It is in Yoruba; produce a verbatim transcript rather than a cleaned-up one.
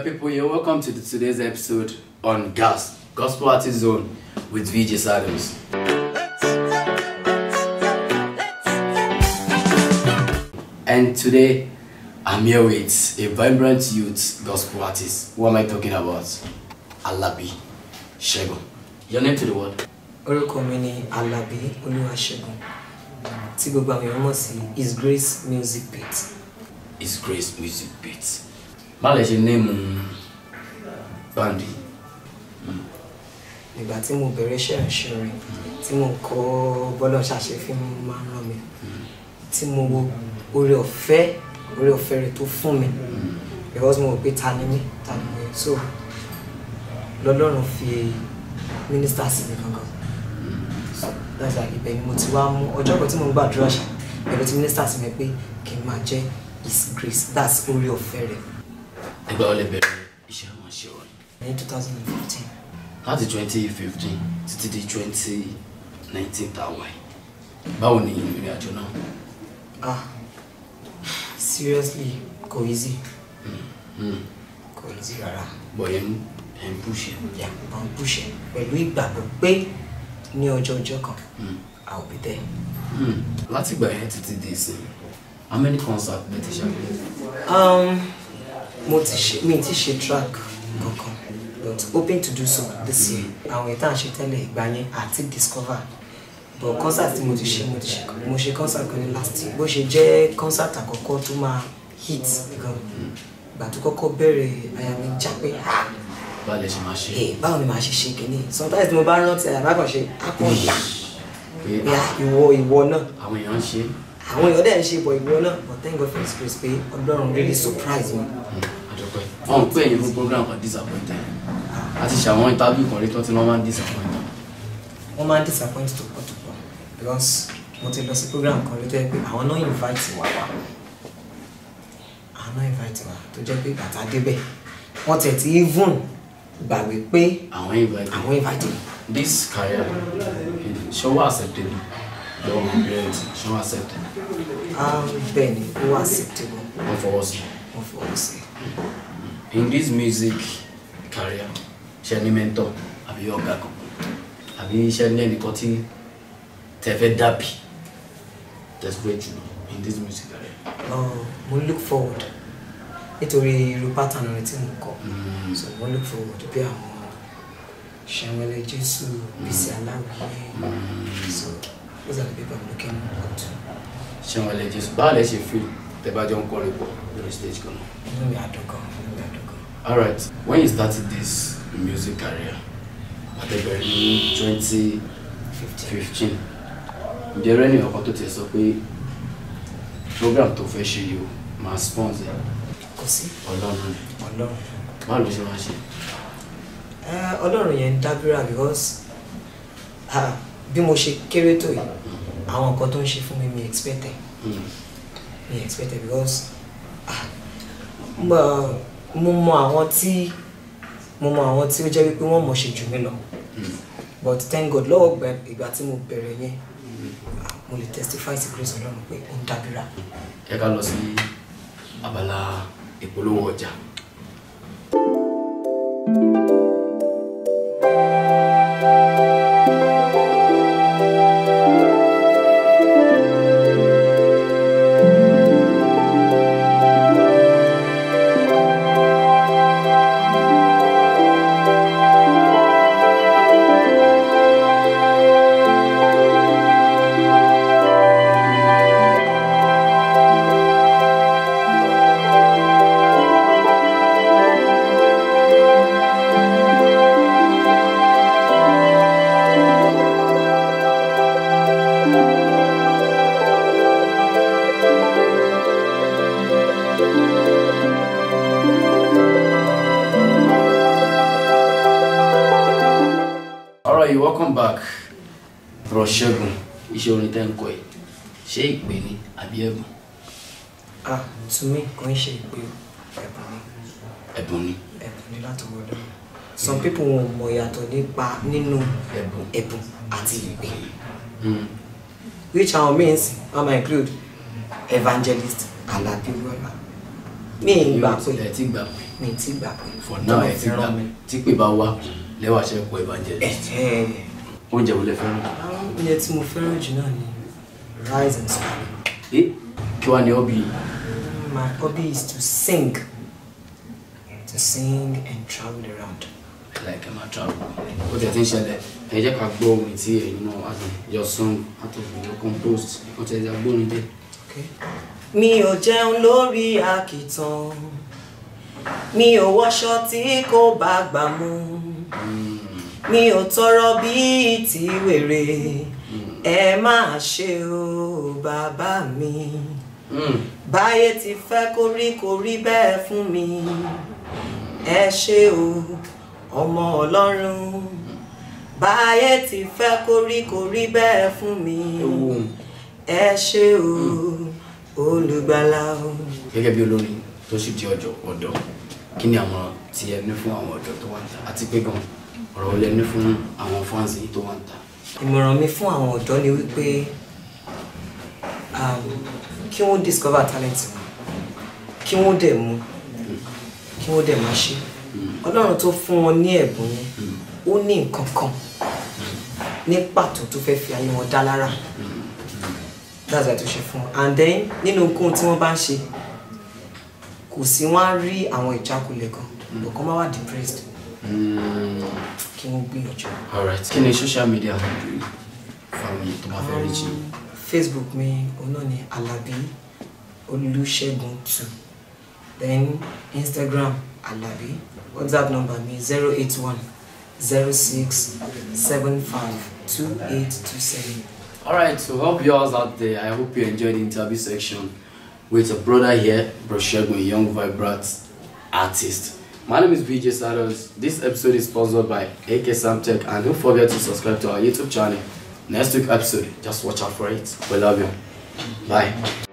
people, you're welcome to the, today's episode on Gas, Gospel Artist Zone with V J SADOS. And today, I'm here with a vibrant youth gospel artist. What am I talking about? Alabi, Segun. Your name to the world? Orúkọ mi ni Alabi, Oluwasegun. Tí gbogbo àwọn èèyàn mọ̀ sí His Grace Music Beat. His Grace Music Beat. Báwo lẹ ṣe name band? Nígbà tí mo bẹ̀rẹ̀ iṣẹ́ ìránṣẹ́ orin, tí mo kọ́ bọ́lọ̀ ṣàṣẹ fún mi máa ń ràn mí. Tí mo wo oore ọ̀fẹ́, oore ọ̀fẹ́ rẹ̀ tó fún mi. Because mo rò pé ta ni mí, ta ni mo yẹ. So l'Ọlọ́run fi minister sí mi gangan. So that's why ibẹ̀ ni mo ti wá mú ọjọ́ kan tí mo gbàdúrà ṣá. Pẹ̀lú tí minister sí mi pé kí n máa jẹ́ His Grace. That's oore ọ̀fẹ́ rẹ̀. Ẹgbẹ́ ọlẹ́ bẹ̀rẹ̀ iṣẹ́ wọn ṣe wọ́n. Ní twenty fifteen. Láti twenty fifteen títí di twenty nineteen tàwa yìí. Báwo ni ìrìn àjò náà? Ah, seriously, kò easy. Mm. Mm. Kò easy rárá. But ẹ̀ ń push it. Yeah, I'm pushing. Pẹ̀lú ìgbàgbọ́ pé ní ọjọ́ ọjọ́ kan, I'll be there. Mm. Láti ìgbà yẹn títí di ìsìn, how many concerts lẹ ti ṣe? Um, mo ti ṣe, mi ti ṣe track kankan, but hoping to do so this year. Àwọn ìtàn ṣe tẹ́lẹ̀ ìgbà yẹn àti discover. But concert tí mo ti ṣe, mo ti ṣe kan. Mo ṣe concert kan ní last year. Bó ṣe jẹ́ concert àkọ́kọ́ tó máa hit gan. Ìgbà tó kọ́kọ́ bẹ̀rẹ̀ àyà mi já pé ah. Báwo lẹ ṣe máa ṣe? Eh, báwo ni màá ṣe ṣe kìíní? Sometimes mo bá rántí àyà bá kàn ṣe akọ̀yà. Ya ìwọ ìwọ náà. Àwọn èèyàn ń ṣe. Àwọn èèyàn dẹ̀ ń ṣe bọ̀ ìwọ náà. But thank God for His grace pé Ọlọ́run really surprise me. Àjọpẹ́. Wọ́n pè yín fún program kan disappointed. A ti ṣàwọn interview kan rí tó ti wọ́n máa ń disappoint. Wọ́n máa ń disappoint tó pọ̀ tó pọ̀ because mo ti lọ sí program kan rí tó yẹ pé àwọn náà invite wa wá. Àwọn náà invite wa tó jẹ́ pé bàtà débẹ̀. Wọ́n tẹ̀ tí even gbàgbé pé àwọn invite. Àwọn invite. This career, ṣé wọ́n acceptable? Lọ́wọ́ my parents, ṣé wọ́n acceptable? Um, bẹ́ẹ̀ ni, ó wà acceptable. Wọ́n fọwọ́ sí. Wọ́n fọwọ́ sí. In this music career, ṣé ní mentor àbí ọ̀gá kan? Àbí ṣé ní ẹnìkan tí tẹ́ fẹ́ dàbí? Desperate you know, in this music career. Uh, mo look forward nítorí irú pattern rẹ̀ tí mo kọ. So mo look forward bí àwọn Ṣẹ̀wẹ̀lẹ̀ Jésù, Bísí Alabi. So those are the people I'm looking up to. Ṣẹ̀wẹ̀lẹ̀ Jésù, báwo lẹ ṣe feel tẹ́ bá jọ ń kọrin pọ̀ lórí stage kan náà? Inú mi á dùn gan, inú mi á dùn gan. All right, when you started this music career, àtẹ̀bẹ̀rẹ̀ ní twenty fifteen, ǹjẹ́ rẹ́ni ọkọ tó ti sọ pé program tó fẹ́ ṣe yìí o máa sponsor? Kò sí. Ọlọ́run. Ọlọ́run. Báwo ló ṣe máa ṣe? Ọlọ́run yẹn ń dábìrà because bí mo ṣe kéré tó yìí, àwọn nǹkan tó ń ṣe fún mi mi expected. Mi expected because mo mọ àwọn tí mo mọ àwọn tí ó jẹ́ wípé wọ́n mọ̀ ṣe jù mí lọ. But thank God lọ́wọ́ ìgbà tí mo bẹ̀rẹ̀ yẹn, mo lè testify sí grace Ọlọ́run pé ó ń dábìrà. Ẹ ká lọ sí abala ìpolówó ọjà. Alright, welcome back. Bro Segun, iṣẹ́ orin tẹ́ ń kọ yìí, ṣé ìpè ni àbí ẹ̀bùn? Ah, to me, kò ń ṣe ìpè ẹ̀bùn ni. Ẹ̀bùn ni. Ẹ̀bùn ni láti wọ́n lọ́wọ́. Some people wọ́n mọ̀ yàtọ̀ nípa nínú ẹ̀bùn àti ìpè. Which our means I might include evangelist Alabi. Me ìgbà pé. Ẹ ti gbà pé. mi ti gbà pé. For now ẹ ti gbà tí pé bá wá lẹ́wà ṣe kọ evangelist. Oúnjẹ wo lẹ fẹ́ràn? Oúnjẹ tí mo fẹ́ràn jù náà ni rice and stew. Eh, kí wá ní hobby? My hobby is to sing. To sing and travel around. I like my travel. What the attention there? I just can't go with here, you know, as your song, how to be composed. What is that going there? Okay. Mi ò jẹun lórí àkìtàn. Mi ò wọṣọ tí kò bá gbà mú. Mi ò tọrọ bí ti wèrè. Ẹ má ṣe o bàbá mi. Báyé ti fẹ́ kó rí kó rí bẹ́ẹ̀ fún mi. Ẹ ṣé o ọmọ Ọlọ́run. Báyé ti fẹ́ kó rí kó rí bẹ́ẹ̀ fún mi. Ẹ ṣé o olùgbàlà o. Gẹ́gẹ́ bí olórin tó sì di ọjọ́ ọ̀dọ́, kí ni àmọ̀ràn tí ẹ ní fún àwọn ọ̀dọ́ tó wà ń ta àti pé gan ọ̀rọ̀ wo lẹ ní fún àwọn fans yìí tó wà ń ta? Ìmọ̀ràn mi fún àwọn ọ̀dọ́ ni wípé kí wọ́n discover talent wọn, kí wọ́n dẹ̀ mú, kí wọ́n dẹ̀ máa ṣe. Ọlọ́run tó fún wọn ní ẹ̀bùn yẹn, ó ní nǹkan kan ní pàtó tó fẹ́ fi ayé wọn dá lára. That's why to ṣe fún wọn. And then nínú nǹkan tí wọ́n bá ń ṣe, kò sí wọ́n á rí àwọn ìjákulẹ̀ kan, but kó má wá depressed. Kí wọ́n gbìyànjú. Alright. Kí ni social media handle family tó máa fẹ́ rí jù? Facebook mi òun náà ni Alabi Oluwasegun two. Then Instagram Alabi. WhatsApp number me zero eight one zero six seven five two eight two seven. Alright, so hope you all out there. I hope you enjoyed the interview section with a brother here, Segun, a young vibrant artist. My name is V J SADOS. This episode is sponsored by A K Samtech, and don't forget to subscribe to our YouTube channel. Next week episode, just watch out for it. We love you. Bye.